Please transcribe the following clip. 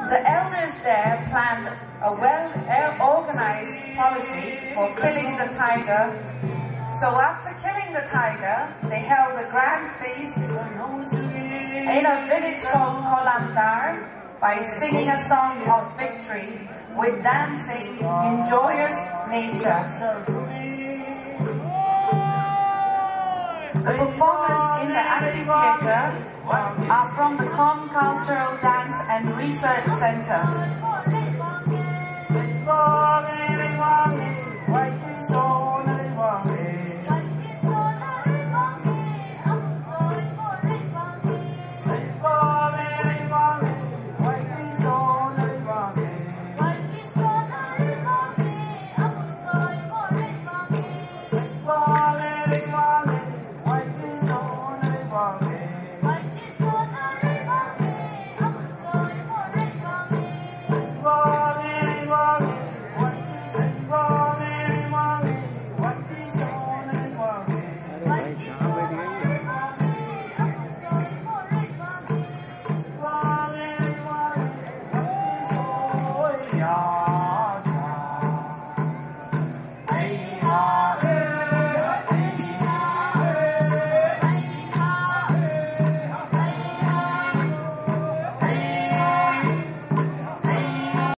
The elders there planned a well-organized policy for killing the tiger. So after killing the tiger, they held a grand feast in a village called Kolandar by singing a song of victory with dancing in joyous nature. The performers in the amphitheater are from the Kom Cultural Dance and Research Center.